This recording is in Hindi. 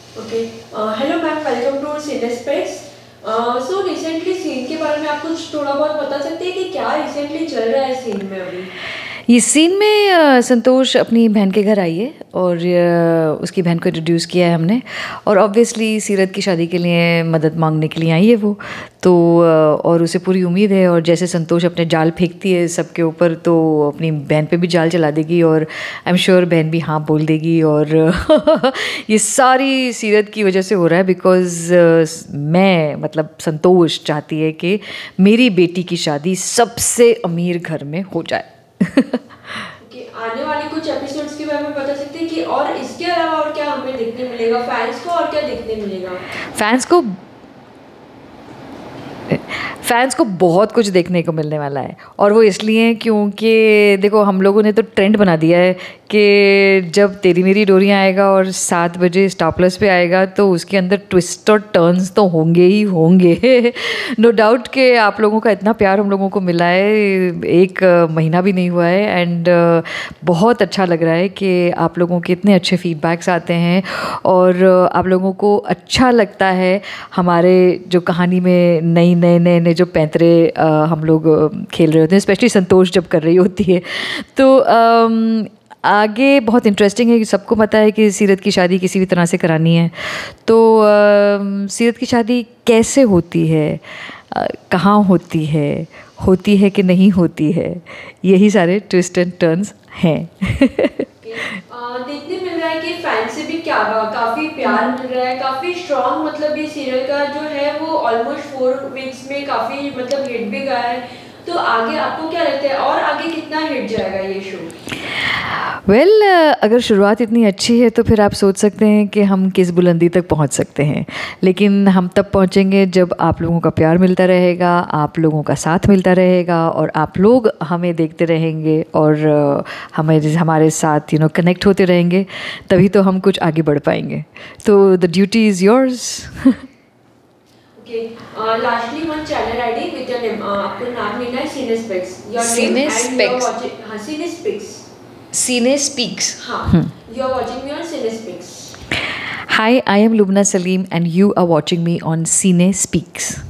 Okay, hello ma'am, welcome to Cinespace. So recently scene के बारे में आप कुछ थोड़ा बहुत बता सकते हैं कि क्या रिसेंटली चल रहा है सीन में अभी? ये सीन में संतोष अपनी बहन के घर आई है और उसकी बहन को इंट्रोड्यूस किया है हमने। और ऑब्वियसली सीरत की शादी के लिए मदद मांगने के लिए आई है वो। तो और उसे पूरी उम्मीद है, और जैसे संतोष अपने जाल फेंकती है सबके ऊपर, तो अपनी बहन पे भी जाल चला देगी, और आई एम श्योर बहन भी हाँ बोल देगी। और ये सारी सीरत की वजह से हो रहा है, बिकॉज़ मैं मतलब संतोष चाहती है कि मेरी बेटी की शादी सबसे अमीर घर में हो जाए। कि आने वाले कुछ एपिसोड्स के बारे में बता सकते हैं कि और इसके अलावा और क्या हमें देखने मिलेगा फैंस को, और क्या देखने मिलेगा? फैंस को बहुत कुछ देखने को मिलने वाला है, और वो इसलिए क्योंकि देखो हम लोगों ने तो ट्रेंड बना दिया है कि जब तेरी मेरी डोरियां आएगा और 7 बजे स्टार प्लस पे आएगा तो उसके अंदर ट्विस्ट और टर्न्स तो होंगे ही होंगे। नो डाउट कि आप लोगों का इतना प्यार हम लोगों को मिला है, 1 महीना भी नहीं हुआ है, एंड बहुत अच्छा लग रहा है कि आप लोगों के इतने अच्छे फीडबैक्स आते हैं, और आप लोगों को अच्छा लगता है हमारे जो कहानी में नए जो पैंतरे हम लोग खेल रहे होते हैं, स्पेशली संतोष जब कर रही होती है। तो आगे बहुत इंटरेस्टिंग है कि सबको पता है कि सीरत की शादी किसी भी तरह से करानी है। तो सीरत की शादी कैसे होती है, कहाँ होती है कि नहीं होती है, यही सारे ट्विस्ट एंड टर्न्स हैं। देखने मिल रहा है कि फैन से भी क्या काफी प्यार मिल रहा है, काफी स्ट्रॉन्ग। मतलब ये सीरियल का जो है वो ऑलमोस्ट 4 वीक्स में काफी मतलब हिट भी गया है। तो आगे आपको क्या लगता है और आगे कितना हिट जाएगा ये शो? वेल, अगर शुरुआत इतनी अच्छी है तो फिर आप सोच सकते हैं कि हम किस बुलंदी तक पहुंच सकते हैं, लेकिन हम तब पहुंचेंगे जब आप लोगों का प्यार मिलता रहेगा, आप लोगों का साथ मिलता रहेगा, और आप लोग हमें देखते रहेंगे और हमारे साथ कनेक्ट होते रहेंगे, तभी तो हम कुछ आगे बढ़ पाएंगे। तो the duty is yours. Lastly one channel ID with your name, आपको नाम लेना है Cinespecs, your name and you are watching. हां, सिनेस्पेक्स, Cine Speaks. हाँ, you are watching me on Cine Speaks. Hi, I am Lubna Salim and you are watching me on Cine Speaks.